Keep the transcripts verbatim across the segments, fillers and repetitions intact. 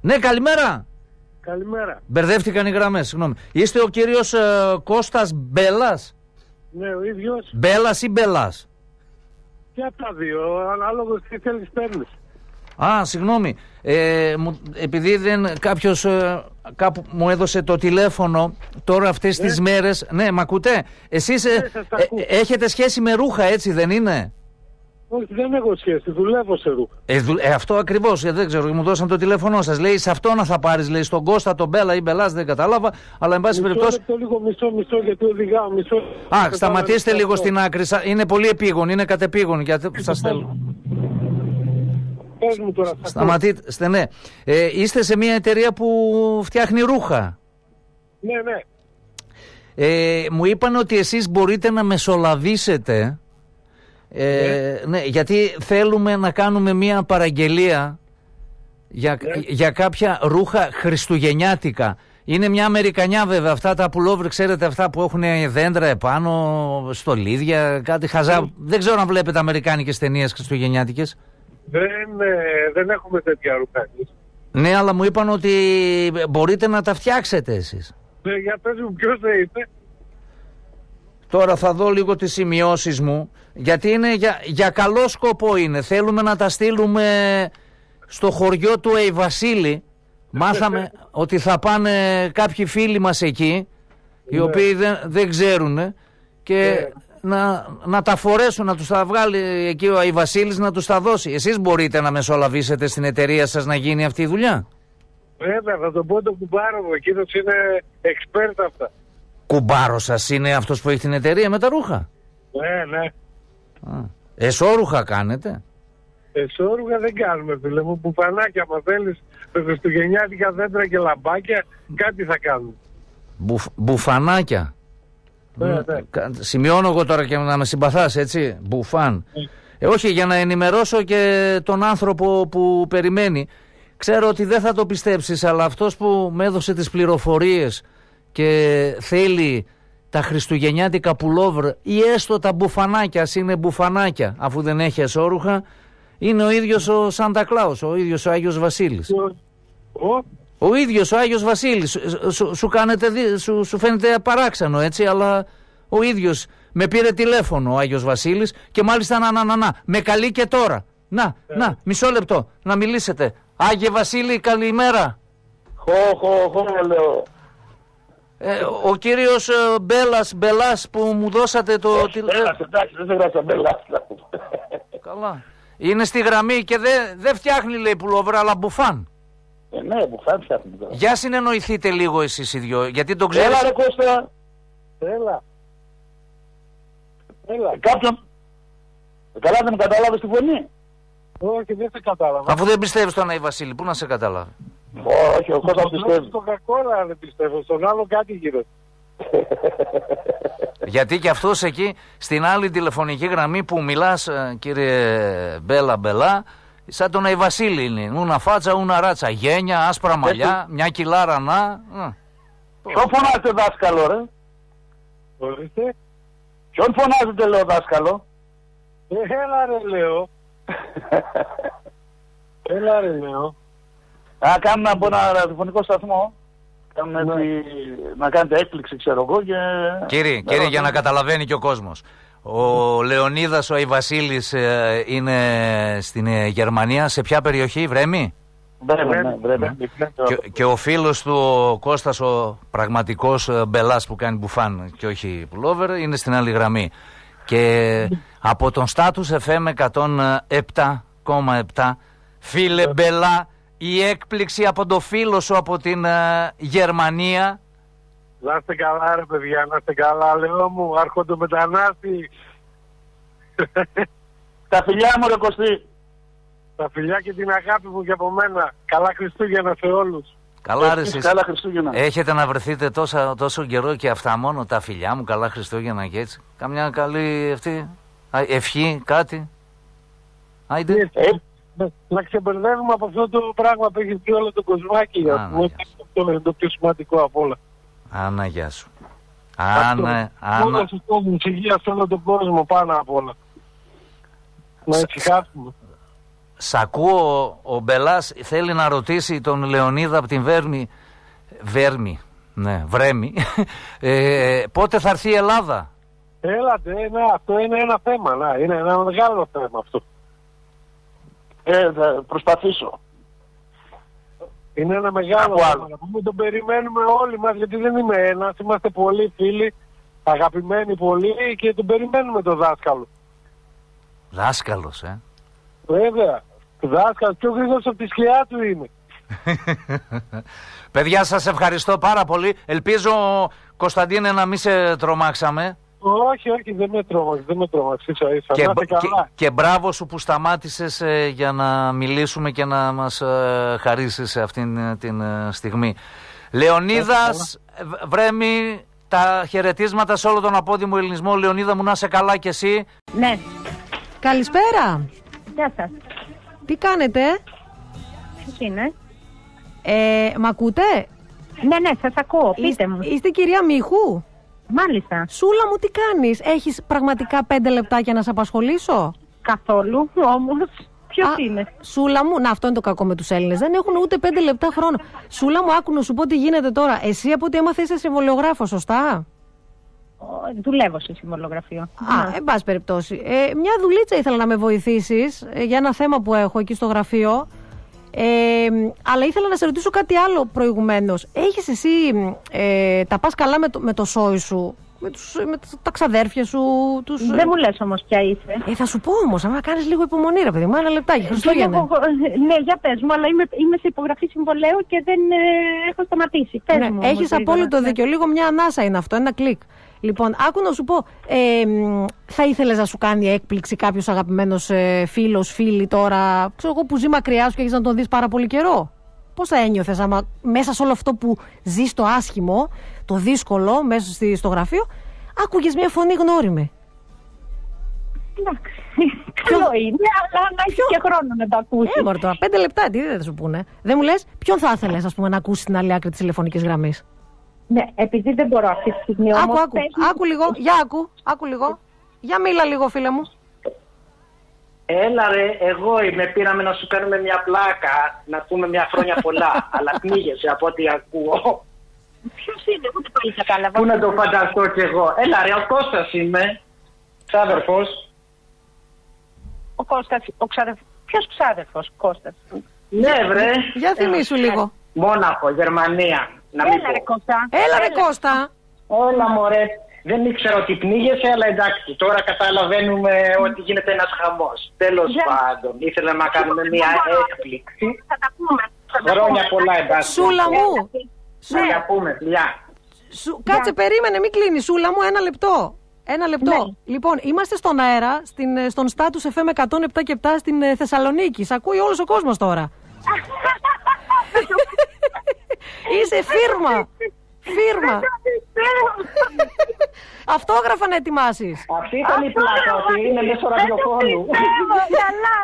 Ναι, καλημέρα. Καλημέρα. Μπερδεύτηκαν οι γραμμές, συγγνώμη. Είστε ο κύριος ε, Κώστας Μπέλας? Ναι, ο ίδιος. Μπέλας ή Μπελάς? Και από τα δύο, ανάλογα τι θέλεις παίρνεις. Α, συγγνώμη. Ε, μου, επειδή δεν κάποιος ε, κάπου μου έδωσε το τηλέφωνο τώρα αυτές ναι. τις μέρες. Ναι, μ' ακούτε? Εσείς ε, ναι, ε, έχετε σχέση με ρούχα, έτσι δεν είναι? Όχι, δεν έχω σχέση, δουλεύω σε ρούχα. Ε, δου, ε, αυτό ακριβώς, ε, δεν ξέρω, μου δώσαν το τηλέφωνό σας. Λέει, σε αυτό να θα πάρεις, λέει, στον Κώστα, τον Μπέλα ή Μπελάς, δεν κατάλαβα. Αλλά εν πάση περιπτώσει. Μισό λίγο, μισό, μισό, γιατί οδηγάω, μισό. Α, σταματήστε λίγο αυτό στην άκρη. Είναι πολύ επίγον, είναι κατεπίγον, γιατί σας θέλω. Πες μου τώρα. Σταματήστε, ναι. Ε, είστε σε μια εταιρεία που φτιάχνει ρούχα. Ναι, ναι. Ε, μου είπαν ότι εσείς μπορείτε να μεσολαβήσετε. Ε, ναι. ναι, γιατί θέλουμε να κάνουμε μια παραγγελία για, ναι. για κάποια ρούχα χριστουγεννιάτικα. Είναι μια Αμερικανιά βέβαια, αυτά τα πουλόβρ, ξέρετε, αυτά που έχουν δέντρα επάνω, στολίδια, κάτι χαζά. Ναι. Δεν ξέρω αν βλέπετε αμερικάνικες ταινίες χριστουγεννιάτικες. Δεν, ε, δεν έχουμε τέτοια ρούχα. Ναι, αλλά μου είπαν ότι μπορείτε να τα φτιάξετε εσείς. Ναι, για πες μου ποιος δεν είπε. Τώρα θα δω λίγο τις σημειώσεις μου, γιατί είναι για, για καλό σκοπό είναι. Θέλουμε να τα στείλουμε στο χωριό του Αϊβασίλη. Μάθαμε ότι θα πάνε κάποιοι φίλοι μας εκεί, οι ναι. οποίοι δεν, δεν ξέρουν, και ναι. να, να τα φορέσουν, να τους τα βγάλει εκεί ο Αϊβασίλης, να τους τα δώσει. Εσείς μπορείτε να μεσολαβήσετε στην εταιρεία σας να γίνει αυτή η δουλειά? Βέβαια, θα τον πω τον κουμπάρο μου, εκείνος είναι expert αυτά. Κουμπάρο σας είναι αυτός που έχει την εταιρεία με τα ρούχα? Ναι, ναι. Α, εσώρουχα κάνετε? Εσώρουχα δεν κάνουμε, φίλε μου. Μπουφανάκια, μα θέλεις, με χριστουγεννιάτικα δέντρα και λαμπάκια, κάτι θα κάνουμε. Μπουφ, μπουφανάκια. Ναι, ναι. Σημειώνω εγώ τώρα και να με συμπαθάς, έτσι. Μπουφάν. Ναι. Ε, όχι, για να ενημερώσω και τον άνθρωπο που περιμένει. Ξέρω ότι δεν θα το πιστέψεις, αλλά αυτός που με έδωσε τις πληροφορίες και θέλει τα χριστουγεννιάτικα πουλόβρ ή έστω τα μπουφανάκια, ας είναι μπουφανάκια, αφού δεν έχει εσώρουχα, είναι ο ίδιος ο Σάντα Κλάους, ο ίδιος ο Άγιος Βασίλης. Ο, ο ίδιος ο Άγιος Βασίλης. Σου, σου, κάνετε, σου, σου φαίνεται παράξενο, έτσι, αλλά ο ίδιος με πήρε τηλέφωνο ο Άγιος Βασίλης και μάλιστα να, να, να, να, με καλεί και τώρα. Να, ε. να, μισό λεπτό, να μιλήσετε. Άγιε Βασίλη, καλημέρα. Χω, χω, χω, λέω. Ε, ο κύριος ε, Μπέλας, Μπελάς που μου δώσατε το τηλέφωνο. Μπέλας, εντάξει, δεν γράψα Μπελάς. Καλά. Είναι στη γραμμή και δεν δε φτιάχνει, λέει, πουλόβρα, αλλά μπουφάν. Ε, ναι, μπουφάν φτιάχνει. Για συνεννοηθείτε λίγο εσείς οι δυο, γιατί τον ξέρεις. Έλα ρε Κώστα. Έλα. Έλα. Κάποιον. Καλά δεν μου καταλάβεις τη φωνή. Όχι, δεν σε κατάλαβα. Αφού δεν πιστεύεις τον Άι Βασίλη, πού να σε καταλάβει? Όχι, ο Κώστας πιστεύει. Στον Κακόλα δεν πιστεύω, στον άλλο κάτι γύρω. Γιατί και αυτός εκεί στην άλλη τηλεφωνική γραμμή που μιλάς, κύριε Μπέλα Μπελά, σαν τον Άι Βασίλη είναι. Ούνα φάτσα, ούνα ράτσα. Γένια, άσπρα μαλλιά, μια κιλάρα να. Ποιον φωνάζετε δάσκαλο, ρε? Ορίστε. Ποιον φωνάζετε, λέω, δάσκαλο? Έλα ρε, λέω. Έλα ρε, λέω. Να κάνουμε από ένα ραδιοφωνικό σταθμό. Κάνουμε ναι. τη... Να κάνετε έκπληξη, ξέρω εγώ. Και... Κύριε, κύριε, για να καταλαβαίνει και ο κόσμος. Ο Λεωνίδας, ο Άι Βασίλης, ε, είναι στην ε, Γερμανία. Σε ποια περιοχή, Βρέμη? Βρέμη, ναι, Βρέμη. Και, και ο φίλος του, ο Κώστας, ο πραγματικός ε, Μπελάς που κάνει μπουφάν και όχι πουλόβερ, είναι στην άλλη γραμμή. Και από τον Status εφ εμ εκατόν επτά κόμμα επτά, φίλε Μπελά, η έκπληξη από το φίλο σου από την uh, Γερμανία. Να είστε καλά ρε παιδιά, να είστε καλά, λέω μου, άρχοντο μετανάστη. Τα φιλιά μου ρε Κωστή. Τα φιλιά και την αγάπη μου και από μένα. Καλά Χριστούγεννα σε όλους. Καλά ρε εσείς. Καλά Χριστούγεννα. Έχετε να βρεθείτε τόσο, τόσο καιρό και αυτά μόνο, τα φιλιά μου, καλά Χριστούγεννα και έτσι. Καμιά καλή αυτή ευχή, κάτι. Άιντε. Ε, να ξεμπερδεύουμε από αυτό το πράγμα που έχει πει όλο το κοσμάκι. Αυτό είναι το πιο σημαντικό από όλα. Άννα, γεια σου. Άννα, Άννα. Όλος ο κόσμος, υγεία σε όλο τον κόσμο πάνω απ' όλα. Να ησυχάσουμε. Σ' ακούω, ο Μπελάς θέλει να ρωτήσει τον Λεωνίδα από την Βέρμη, Βέρμη, ναι, Βρέμη, ε, πότε θα έρθει η Ελλάδα. Έλατε, ναι, αυτό είναι ένα θέμα, να, είναι ένα μεγάλο θέμα αυτό. Ε, θα προσπαθήσω. Είναι ένα μεγάλο θέμα, που τον περιμένουμε όλοι μας, γιατί δεν είμαι ένας, είμαστε πολλοί φίλοι, αγαπημένοι πολλοί και τον περιμένουμε τον δάσκαλο. Δάσκαλος, ε. Βέβαια, δάσκαλος, πιο γρήγορος από τη σκιά του είναι. Παιδιά, σας ευχαριστώ πάρα πολύ. Ελπίζω, Κωνσταντίνε, να μην σε τρομάξαμε. Όχι, όχι, δεν με τρόμαξε, δεν με τρόμαξε, ίσα ίσα. Και, και, και, και μπράβο σου που σταμάτησες ε, για να μιλήσουμε και να μας ε, χαρίσεις αυτήν ε, την ε, στιγμή. Λεωνίδας, ε, Βρέμη, τα χαιρετίσματα σε όλο τον απόδημο ελληνισμό. Λεωνίδα μου, να είσαι καλά κι εσύ. Ναι. Καλησπέρα. Γεια σας. Τι κάνετε? Ποιος είναι? Ε, μ' ακούτε? Ναι, ναι, σας ακούω. Πείτε Είστε, μου. είστε κυρία Μίχου? Μάλιστα. Σούλα μου, τι κάνεις? Έχεις πραγματικά πέντε λεπτάκια να σε απασχολήσω? Καθόλου, όμως. Ποιος Α, είναι? Σούλα μου, να, αυτό είναι το κακό με τους Έλληνες. Δεν έχουν ούτε πέντε λεπτά χρόνο. Σούλα μου, άκου να σου πω τι γίνεται τώρα. Εσύ από ό,τι έμαθα είσαι συμβολιογράφος, σωστά? Δουλεύω σε συμβολογραφείο. Α, εν πάση περιπτώσει. Ε, μια δουλίτσα ήθελα να με βοηθήσεις ε, για ένα θέμα που έχω εκεί στο γραφείο. Ε, αλλά ήθελα να σε ρωτήσω κάτι άλλο προηγουμένως. Έχεις εσύ, ε, τα πας καλά με το, με το σόι σου, με, τους, με τα ξαδέρφια σου, τους... Δεν μου λες όμως ποια είσαι. Ε, θα σου πω όμως, άμα κάνεις λίγο υπομονή ρε παιδί μου, ένα λεπτάκι, Χριστούγεννα. Έχω, ναι, για πες μου, αλλά είμαι, είμαι σε υπογραφή συμβολέου και δεν ε, έχω σταματήσει. Πες Ναι, μου, έχεις όμως, απόλυτο ναι. δίκιο, λίγο μια ανάσα είναι αυτό, ένα κλικ. Λοιπόν, άκου να σου πω, ε, θα ήθελες να σου κάνει έκπληξη κάποιος αγαπημένος ε, φίλος, φίλη τώρα, ξέρω εγώ που ζει μακριά σου και έχεις να τον δεις πάρα πολύ καιρό. Πώς θα ένιωθες άμα μέσα σε όλο αυτό που ζεις το άσχημο, το δύσκολο μέσα στη, στο γραφείο, άκουγες μια φωνή γνώριμη. Εντάξει, καλό είναι, αλλά να έχει και χρόνο να το ακούσει. Ε, μωρέ τώρα, πέντε λεπτά, τι δεν θα σου πούνε. Δεν μου λες, ποιον θα ήθελες ας πούμε να ακούσεις στην άλλη άκρη της τηλεφωνικής γραμμής? Ναι, επειδή δεν μπορώ αυτή τη στιγμή όμως... Άκου, άκου, πες... άκου λίγο, για άκου, άκου λίγο. Για μίλα λίγο φίλε μου. Έλα ρε, εγώ είμαι, πήραμε να σου κάνουμε μια πλάκα, να πούμε μια χρόνια πολλά, αλλά πνίγεσαι από ό,τι ακούω. Ποιος είναι, ούτε πάλι κατάλαβα. Πού να το φανταστώ κι εγώ. Έλα ρε, ο Κώστας είμαι, ξάδερφος. Ο Κώστας, ο ξάδερφος. Ποιος ξάδερφος, Κώστας? Ναι βρε. Για θυμίσου λίγο. Μόναχο, Γερμανία. Να μην Έλα ρε πω. Κώστα. Έλα ρε Κώστα. Όλα μωρέ. Δεν ήξερα ότι πνίγεσαι, αλλά εντάξει, τώρα καταλαβαίνουμε ότι γίνεται ένας χαμός. Τέλος Για... πάντων, ήθελα να κάνουμε μια έκπληξη. Θα τα πούμε. Θα τα Χρόνια πούμε. πολλά, εντάξει. Σούλα μου. Να τα πούμε, φιλιά. Σου... Κάτσε, περίμενε, μην κλείνει. Σούλα μου, ένα λεπτό. Ένα λεπτό. Ναι. Λοιπόν, είμαστε στον αέρα, στην, στον Status εφ εμ εκατόν επτά και επτά στην ε, Θεσσαλονίκη. Σ' ακούει όλος ο κόσμος τώρα. Είσαι φίρμα. Φίρμα. Αυτόγραφα να ετοιμάσεις. Αυτή ήταν η πλάκα, ότι είναι μέσω ραδιοφώνου. Καλά.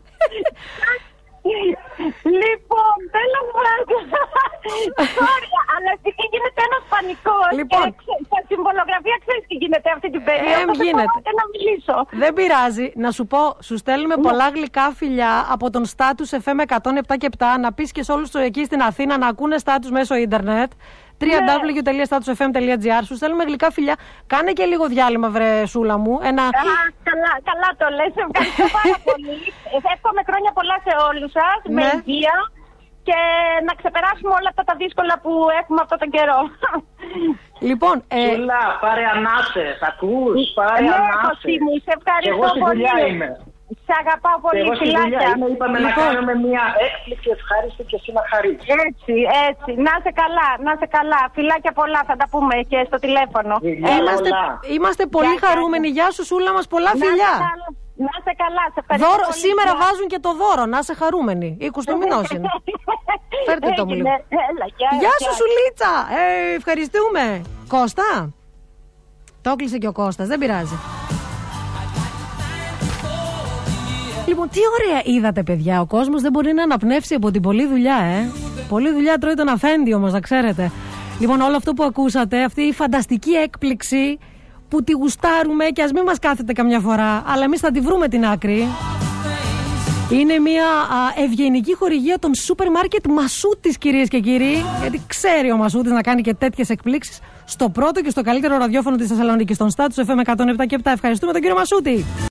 Λοιπόν, θέλω να sorry, αλλά επειδή γίνεται ένας πανικός Λοιπόν. και στα συμβολογραφία ξέρεις τι γίνεται αυτή την περίοδο, Ε, δεν γίνεται. μπορώ να μιλήσω. Δεν πειράζει. Να σου πω, σου στέλνουμε πολλά γλυκά φιλιά από τον Status εφ εμ εκατόν επτά και επτά. Να πεις και σε όλους τους εκεί στην Αθήνα να ακούνε Status μέσω ίντερνετ. double-u double-u double-u τελεία status f m τελεία g r. Σου στέλνουμε γλυκά φιλιά. Κάνε και λίγο διάλειμμα, βρε Σούλα μου. Ένα... Α, καλά, καλά το λες. Ευχαριστώ πάρα πολύ. Εύχομαι χρόνια πολλά σε όλους σας, με Ναι. υγεία και να ξεπεράσουμε όλα αυτά τα δύσκολα που έχουμε αυτόν τον καιρό. Λοιπόν, ε, Σούλα, πάρε ανάσες, ακούς, πάρε Ναι, ανάσες. Κωστή μου, σε Και ευχαριστώ εγώ στη πολύ. δουλειά είμαι. Σε αγαπάω Και πολύ, εγώ στη δουλειά φιλάκια. είμαι, είπαμε να Λοιπόν. κάνουμε μια έκπληξη ευχάριστη και εσύ να χαρείς. Έτσι, έτσι. Να είσαι καλά, να είσαι καλά. Φιλάκια πολλά, θα τα πούμε και στο τηλέφωνο. Φιλιά είμαστε, πολλά. είμαστε πολύ Γεια, γεια. χαρούμενοι. Γεια σου, Σούλα μας, πολλά Να φιλιά. είσαι καλά, να είσαι καλά. Σε ευχαριστώ Δώρο, πολύ. σήμερα Γεια. βάζουν και το δώρο, να είσαι χαρούμενοι. είκοσι του μηνός είναι. Φέρτε το μου Έγινε. λίγο. Έλα, γεια, Γεια σου, γεια. Σουλίτσα. Ε, ευχαριστούμε. Κώστα. Το έκλεισε και ο Κώστας, δεν πειράζει. Λοιπόν, τι ωραία είδατε, παιδιά. Ο κόσμος δεν μπορεί να αναπνεύσει από την πολλή δουλειά, ε. Πολλή δουλειά τρώει τον αφέντη όμως, να ξέρετε. Λοιπόν, όλο αυτό που ακούσατε, αυτή η φανταστική έκπληξη που τη γουστάρουμε και ας μην μας κάθεται καμιά φορά, αλλά εμείς θα τη βρούμε την άκρη. Είναι μια α, ευγενική χορηγία των σούπερ μάρκετ Μασούτης, κυρίες και κύριοι. Γιατί ξέρει ο Μασούτης να κάνει και τέτοιες εκπλήξεις στο πρώτο και στο καλύτερο ραδιόφωνο της Θεσσαλονίκης, στον Στάτους εφ εμ εκατόν επτά και επτά. Ευχαριστούμε τον κύριο Μασούτη.